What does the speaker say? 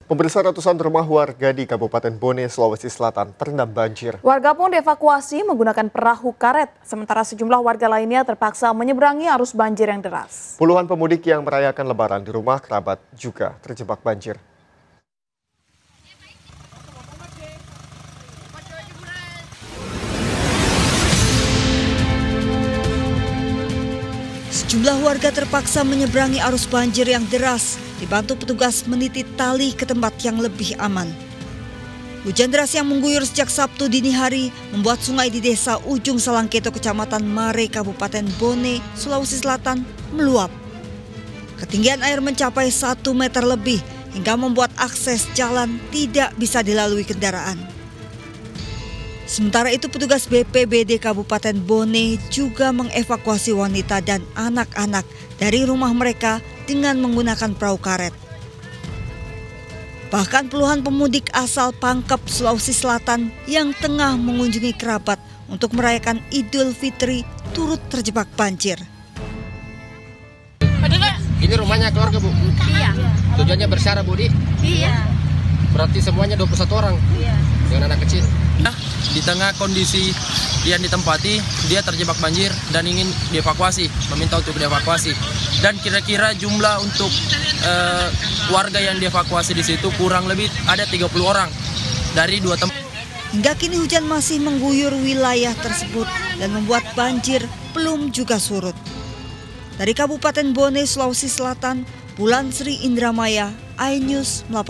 Pemirsa, ratusan rumah warga di Kabupaten Bone, Sulawesi Selatan terendam banjir. Warga pun dievakuasi menggunakan perahu karet, sementara sejumlah warga lainnya terpaksa menyeberangi arus banjir yang deras. Puluhan pemudik yang merayakan Lebaran di rumah kerabat juga terjebak banjir. Sejumlah warga terpaksa menyeberangi arus banjir yang deras, dibantu petugas meniti tali ke tempat yang lebih aman. Hujan deras yang mengguyur sejak Sabtu dini hari membuat sungai di desa Ujung Salangketo, Kecamatan Mare, Kabupaten Bone, Sulawesi Selatan meluap. Ketinggian air mencapai 1 meter lebih hingga membuat akses jalan tidak bisa dilalui kendaraan. Sementara itu petugas BPBD Kabupaten Bone juga mengevakuasi wanita dan anak-anak dari rumah mereka dengan menggunakan perahu karet. Bahkan puluhan pemudik asal Pangkep, Sulawesi Selatan yang tengah mengunjungi kerabat untuk merayakan Idul Fitri turut terjebak banjir. Ini rumahnya keluarga, Bu? Iya. Tujuannya bersara, Bu, Di? Iya. Berarti semuanya 21 orang? Iya. Dengan anak kecil? Di tengah kondisi yang ditempati, dia terjebak banjir dan ingin dievakuasi, meminta untuk dievakuasi. Dan kira-kira jumlah untuk warga yang dievakuasi di situ kurang lebih ada 30 orang dari 2 tempat. Hingga kini hujan masih mengguyur wilayah tersebut dan membuat banjir belum juga surut. Dari Kabupaten Bone, Sulawesi Selatan, Bulan Sri Indramaya, iNews melaporkan.